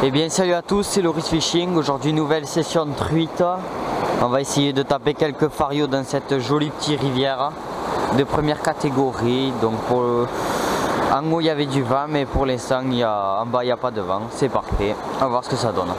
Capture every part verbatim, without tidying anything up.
Eh bien salut à tous, c'est Loris Fishing. Aujourd'hui nouvelle session de truite. On va essayer de taper quelques farios dans cette jolie petite rivière de première catégorie. Donc pour le... en haut il y avait du vent, mais pour l'instant il y a... en bas il n'y a pas de vent. C'est parfait, on va voir ce que ça donne.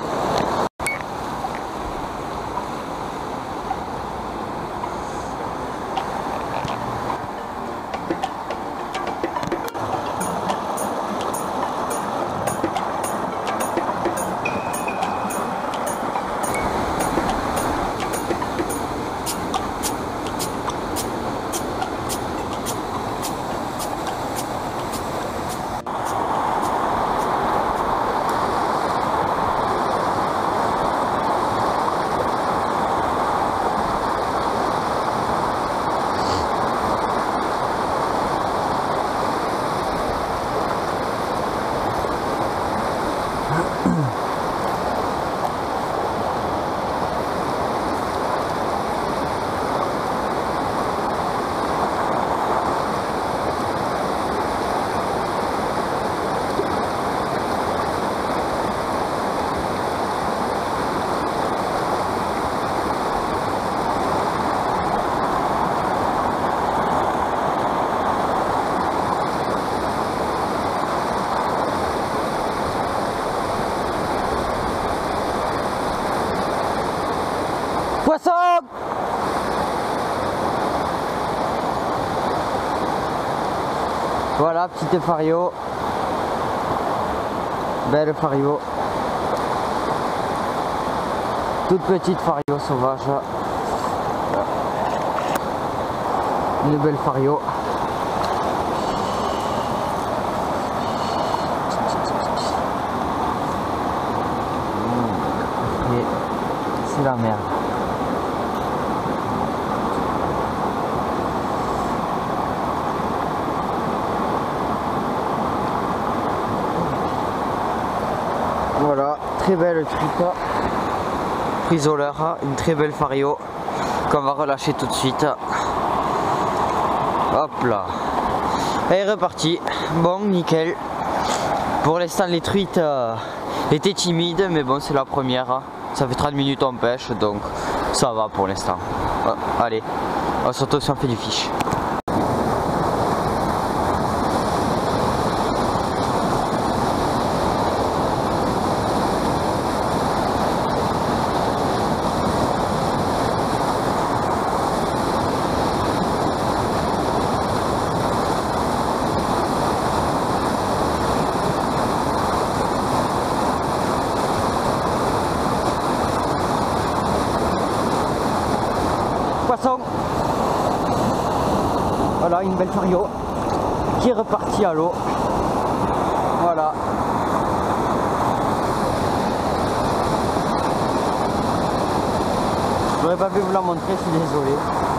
Poisson! Voilà, petite fario. Belle fario. Toute petite fario sauvage. Une belle fario. Et c'est la merde. Voilà, très belle truite, frisoleur, une très belle fario qu'on va relâcher tout de suite. Hop là, elle est repartie. Bon, nickel. Pour l'instant les truites euh, étaient timides, mais bon c'est la première. Ça fait trente minutes on pêche, donc ça va pour l'instant. Euh, allez, on se retrouve si on fait du fish. Poisson. Voilà, une belle fario qui est repartie à l'eau. Voilà. J'aurais pas pu vous la montrer, je suis désolé.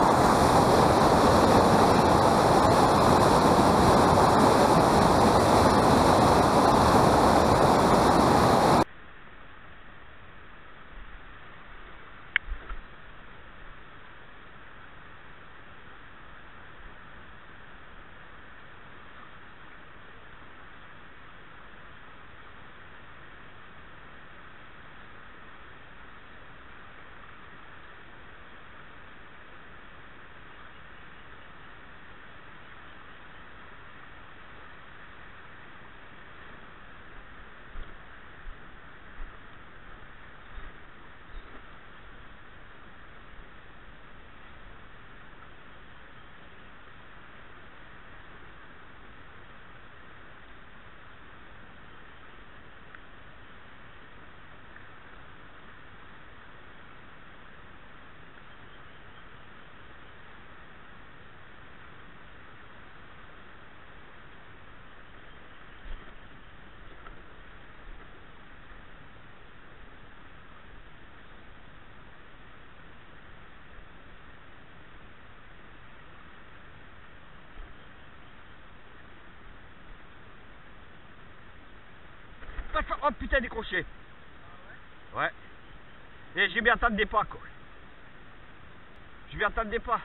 Oh putain, décroché. Ouais. Et je m'y attendais pas quoi. Je m'y attendais pas.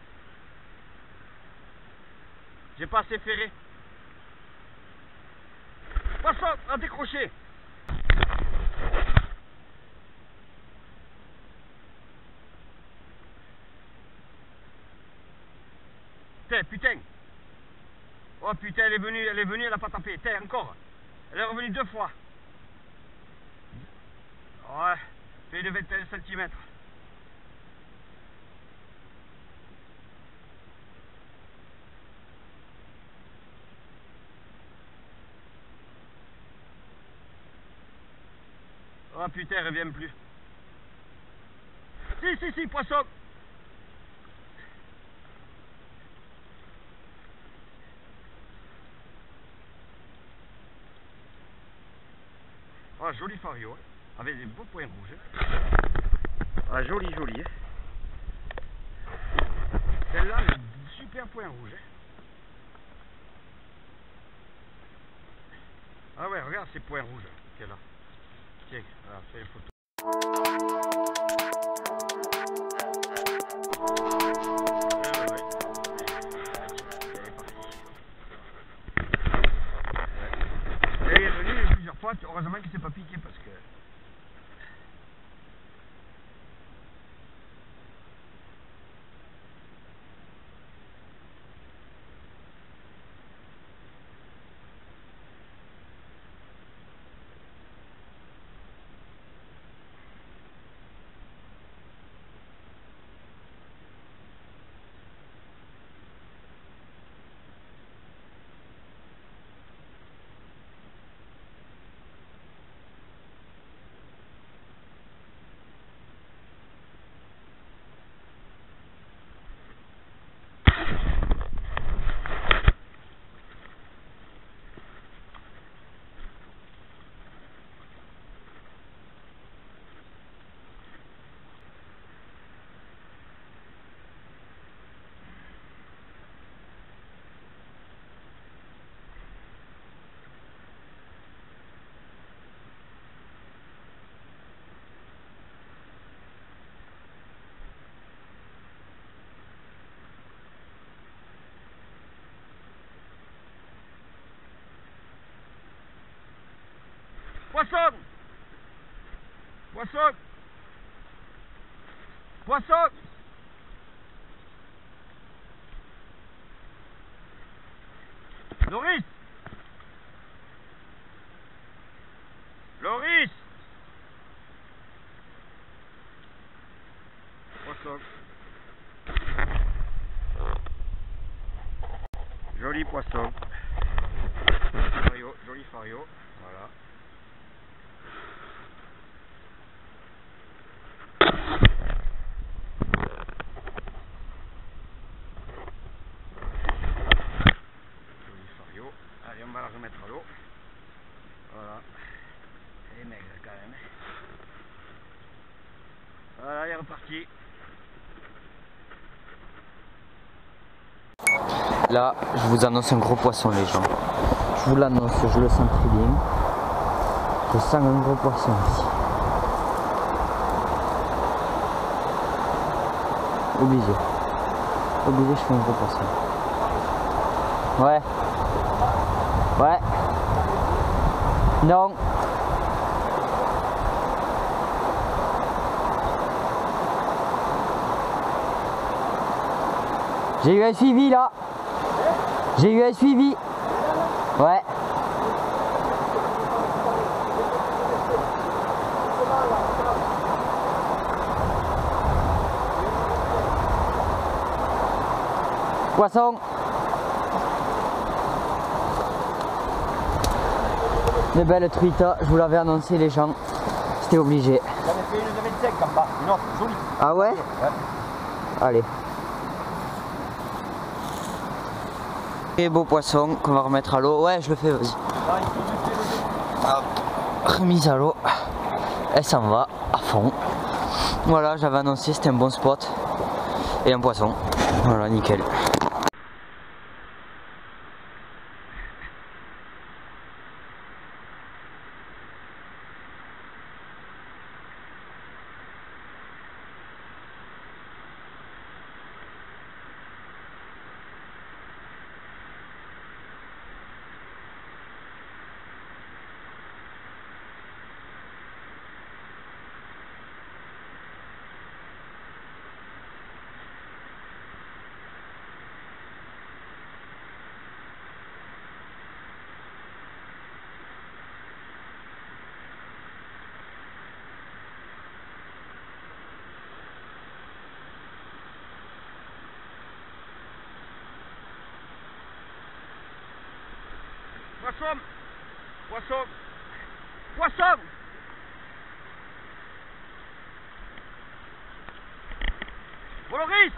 J'ai pas assez ferré. Poisson, à décrocher. Tiens, putain. Oh putain, elle est venue, elle est venue, elle a pas tapé. Tiens, encore. Elle est revenue deux fois. Ouais, fait de vingt et un centimètres. Oh putain, elle revient plus. Si, si, si, poisson. Oh, joli fario, hein. Avec des beaux points rouges. Ah, joli, joli. Hein. Celle-là, elle a un super point rouge. Hein. Ah ouais, regarde ces points rouges qu'elle a. Tiens, voilà, fais les photos. Elle est venue plusieurs fois, heureusement qu'il ne s'est pas piqué parce que... Poisson! Poisson! Poisson! Loris! Loris! Poisson. Joli poisson. Fario, joli fario. Voilà. Allez, on va la remettre à l'eau. Voilà. Elle est maigre quand même. Voilà, elle est repartie. Là, je vous annonce un gros poisson, les gens. Je vous l'annonce, je le sens très bien. Je sens un gros poisson ici. Obligé. Obligé, je fais un gros poisson. Ouais. Ouais. Non. J'ai eu un suivi là. J'ai eu un suivi. Ouais. Poisson. Des belles truites, je vous l'avais annoncé les gens. C'était obligé. J'en ai fait une de vingt-cinq en bas, une autre, jolie. Ah ouais? Ouais. Allez. Et beau poisson qu'on va remettre à l'eau. Ouais, je le fais, vas-y. Remise à l'eau. Elle s'en va à fond. Voilà, j'avais annoncé, c'était un bon spot. Et un poisson. Voilà, nickel. poisson, poisson, poisson. Voloris.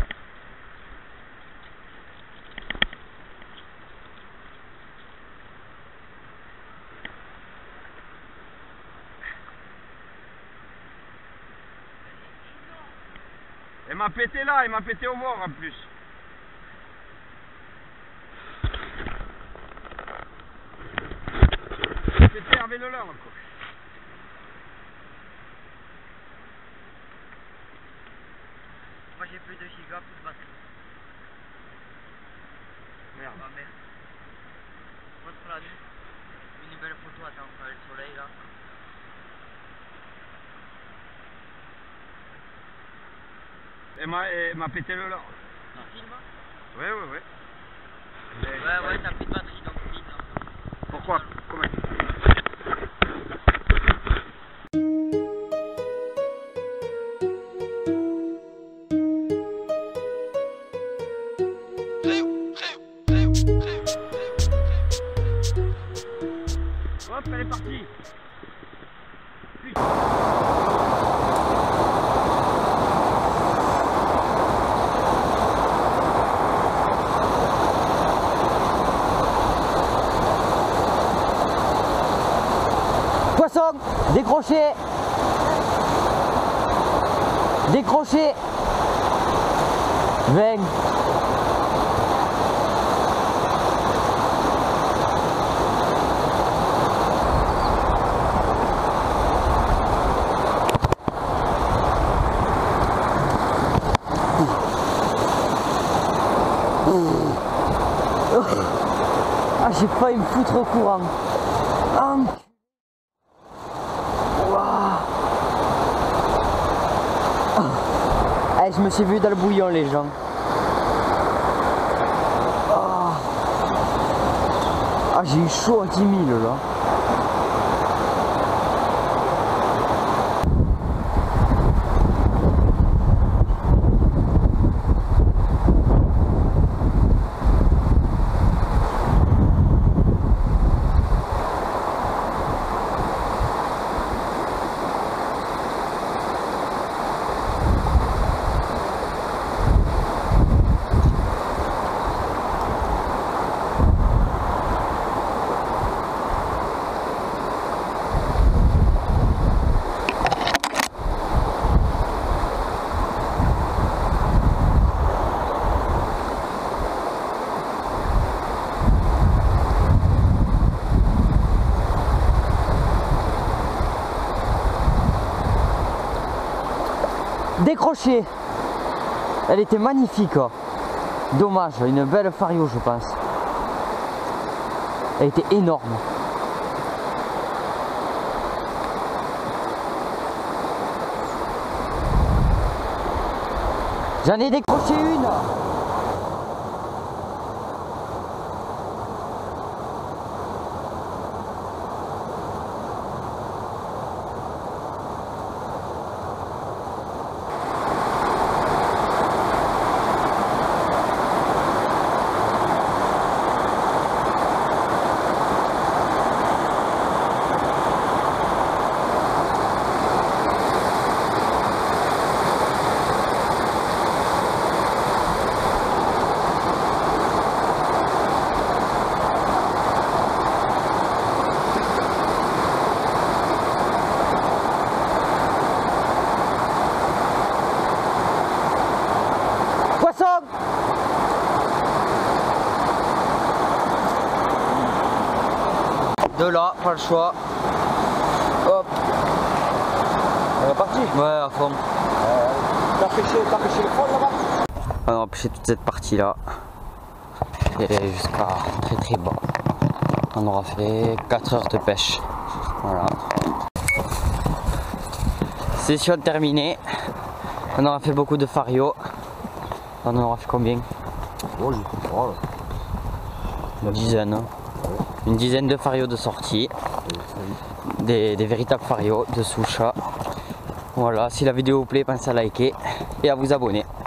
Il m'a pété là, il m'a pété au mort en plus. Pété avec le leur encore. Moi j'ai plus de giga, plus de batterie. Merde. Ah merde. Contre la nuit. Une belle photo, attends, on a le soleil là. Il m'a, il m'a pété le leur. Tu filmes? Ouais, ouais, ouais. Ouais, ouais, t'as plus de batterie donc filme là. Pourquoi? Comment? Hop, elle est partie. Putain. Poisson, décroché, décroché, vingt. Ah, j'ai failli me foutre au courant. Ah, eh, je me suis vu dans le bouillon les gens. Oh. Ah, j'ai eu chaud à dix mille là. Décroché. Elle était magnifique. Dommage, une belle fario je pense. Elle était énorme. J'en ai décroché une. De là, pas le choix. Hop. Elle est partie. Ouais, à fond. Euh, T'as pêché, t'as pêché le fond là-bas? On a pêché toute cette partie là. Et jusqu'à très très bas. On aura fait quatre heures de pêche. Voilà. Session terminée. On aura fait beaucoup de fario. On en aura fait combien? Oh, j'ai compris. Oh. Une dizaine. Hein. Une dizaine de farios de sortie, des, des véritables farios de souche. Voilà, si la vidéo vous plaît, pensez à liker et à vous abonner.